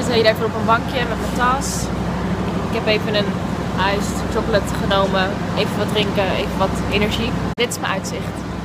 zit hier even op een bankje met mijn tas. Ik heb even een iced chocolate genomen. Even wat drinken, even wat energie. Dit is mijn uitzicht.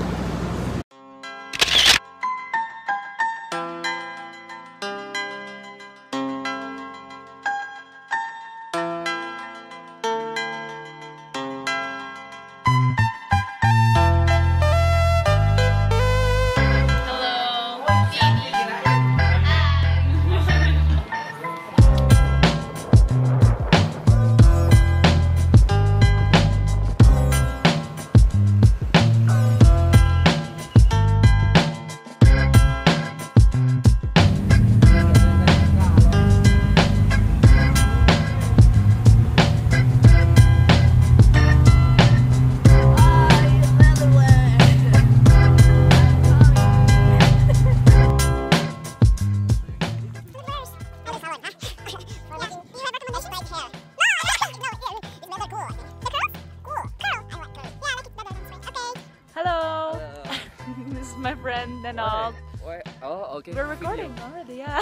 This is my friend and all. Oh, okay. We're recording already, yeah.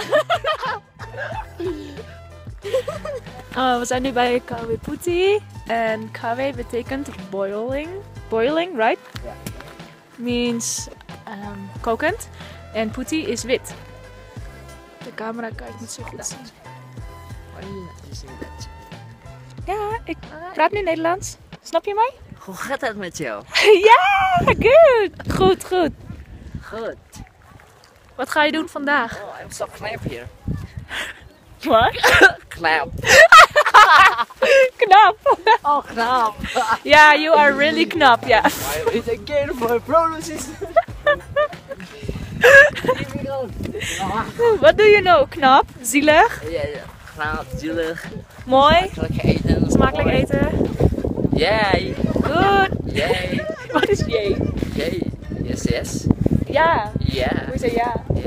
We zijn nu bij KW Putih. En KW betekent boiling. Boiling, right? Yeah. Means kokend. En Putih is wit. De camera kan ik niet zo goed zien. Why are you not using that? Ja, ik praat nu Nederlands. Snap je mij? Hoe gaat het met jou? Ja, good. Goed, goed. Goed. Wat ga je doen vandaag? Oh, I'm so knap hier. Wat? Knap. Knap. Oh, knap. Yeah, you are really knap, yeah. It's again for pronunciation. What do you know? Knap, zielig, Ja, knap, zielig. mooi, Smakelijk eten. smakelijk eten. Yay. Goed. Yay. Wat is jee? Yay. Yes, yes. Ja. Ja. Hoe zei ja? Ja.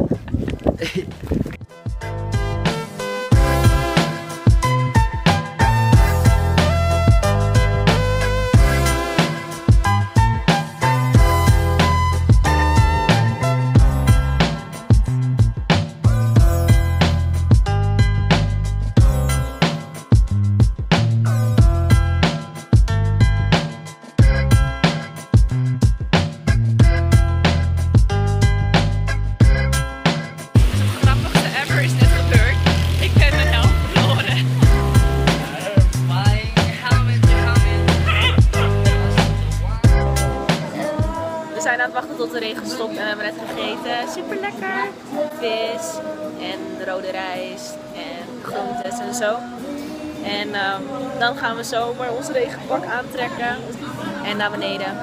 We zijn aan het wachten tot de regen stopt en we hebben net gegeten. Super lekker. Vis en rode rijst en groentes en zo. En dan gaan we zomaar ons regenpak aantrekken en naar beneden.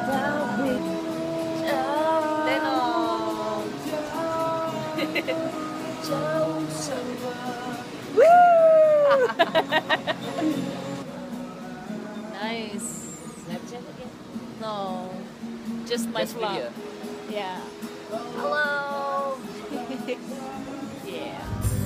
Nice. Snapchat again? No, just my Just vlog. video. Yeah. Hello. Yeah.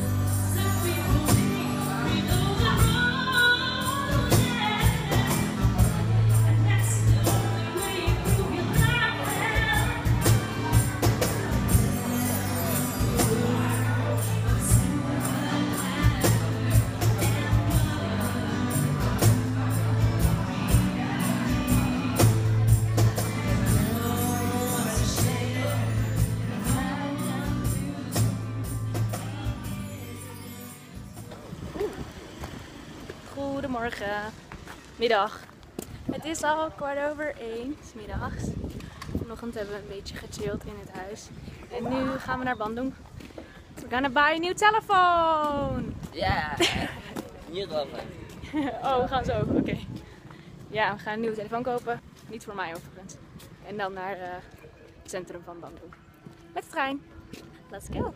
Goedemorgen, middag. Het is al 1:15 's middags. Vanochtend hebben we een beetje gechilled in het huis. En nu gaan we naar Bandung. We're gonna buy a new telephone! Ja. Nieuw dan. Oh, we gaan zo, oké. Ja, we gaan een nieuwe telefoon kopen. Niet voor mij overigens. En dan naar het centrum van Bandung. Met de trein. Let's go!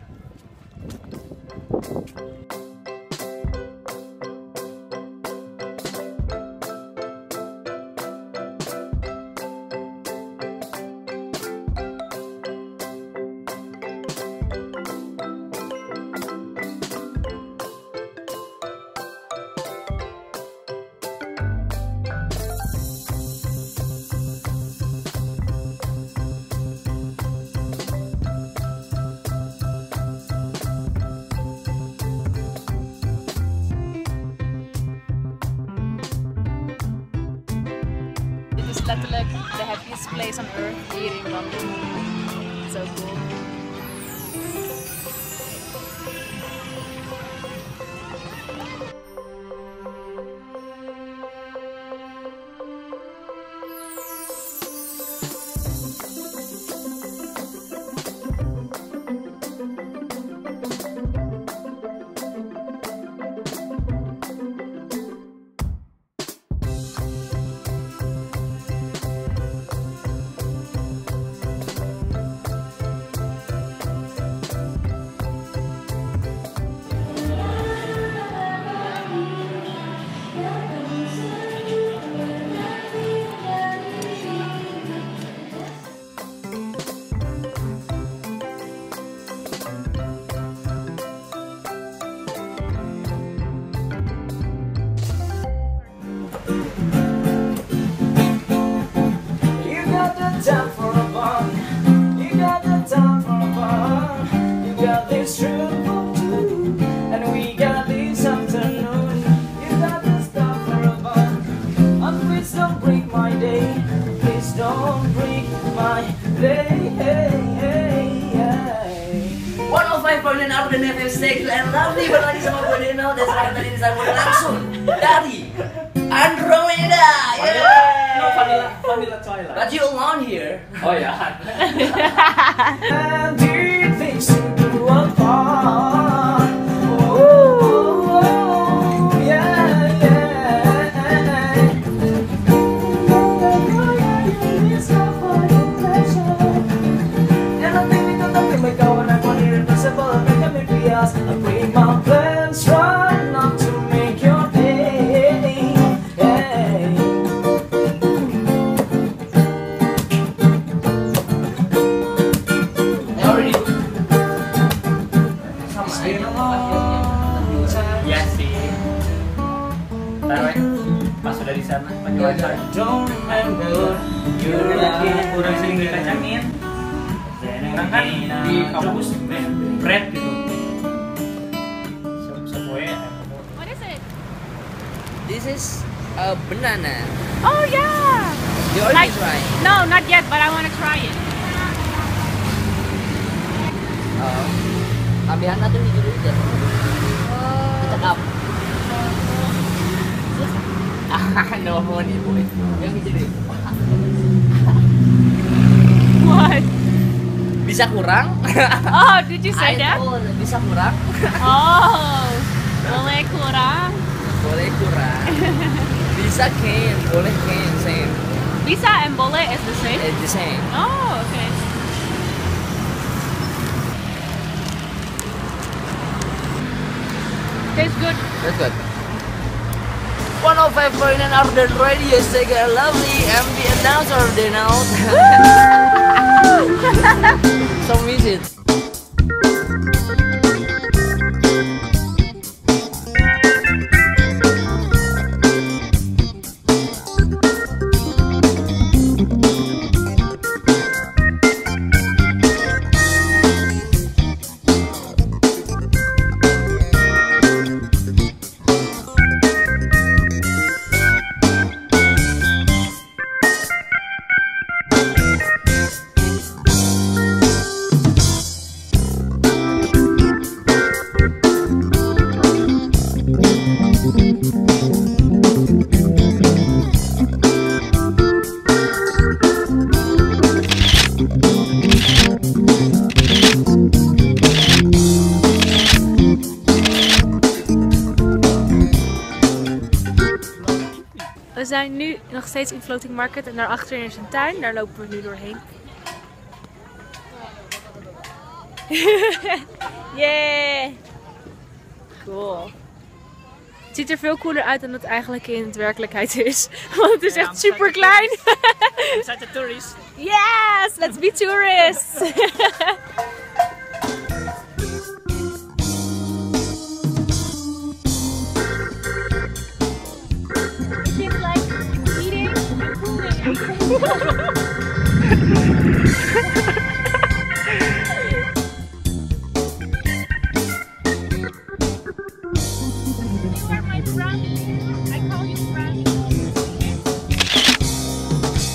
is letterlijk the happiest place on earth hier in London. So cool. Time for a bun. You got the time for a bun. You got this trip for two, and we got this afternoon. You got the stuff for a bun. And please don't break my day. Please don't break my day. Hey, hey, hey. 105.9 Arden FM Stay and Lovely berlagi sama gue Deno dan sekarang tadi disambut langsung dari Andromeda. No, vanilla Twilight. But you alone here. Oh yeah. And did things to do apart. Oh, yeah, yeah. It's not for your pleasure. And I think we got nothing we go, and I want it impossible. And make me fierce. I break my plans, try not to make your day. Hey. Iya sih. Ntar pas udah di sana pakai wifi. Don't remember you're like Kurang sering dikacangin. Kurang kan di kampus bread gitu. Sesuai. What is it? This is a banana. Oh yeah! You already tried. No, not yet, but I want to try it. Kabihan tuh hijau dulu deh. Cakap. No mau nih boy. Yang hijau deh. What? Bisa kurang? Oh, did you say that? Bisa kurang? Oh, boleh kurang. Boleh kurang. Bisa can, boleh can, same. Bisa and boleh is the same? It's the same. Oh, okay. Tastes good. That's good. 105.9 Arden Radio, stay lovely. I'm the announcer, Deno. So miss it. We zijn nu nog steeds in Floating Market en daarachter is een tuin. Daar lopen we nu doorheen. Yeah! Cool. Het ziet er veel cooler uit dan het eigenlijk in het werkelijkheid is. Want het is echt super klein. We zijn de tourists. Yes! Let's be tourists! You are my brownie. I call you brownie.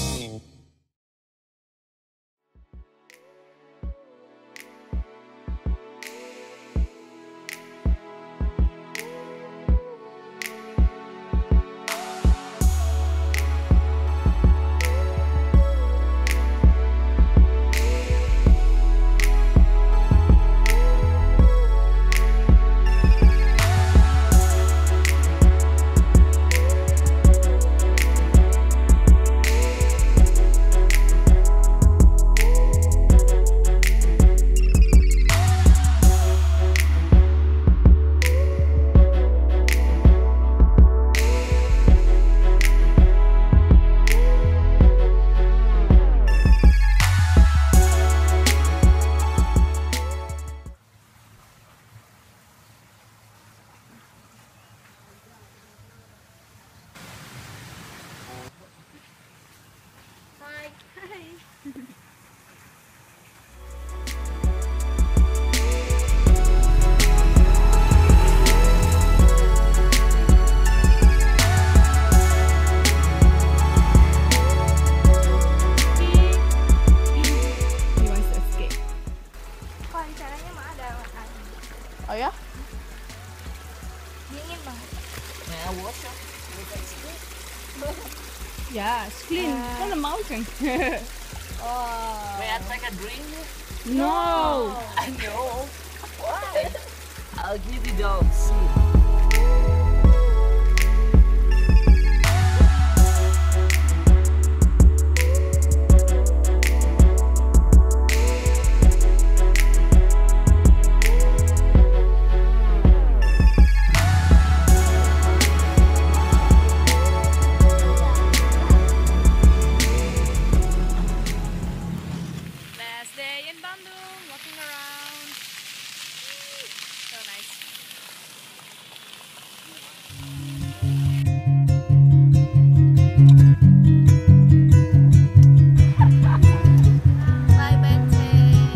Kalau rencananya mah ada makan. Oh ya? Dingin banget. Nah, what's up? Yeah, it's clean. From the mountain. May I take a drink? No. I know. Why? I'll give you dog. See. Last day in Bandung, walking around. So nice. Bye Bente.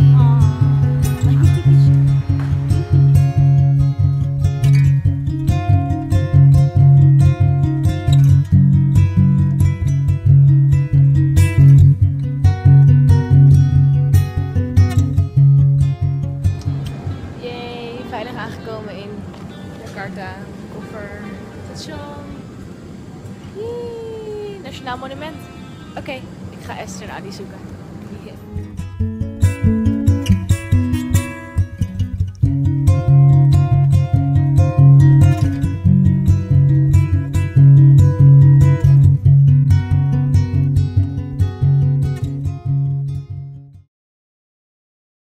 Yay, veilig aangekomen in Jakarta. Koffer, station. Yee, Nationaal Monument. Oké, ik ga Esther en Adi zoeken.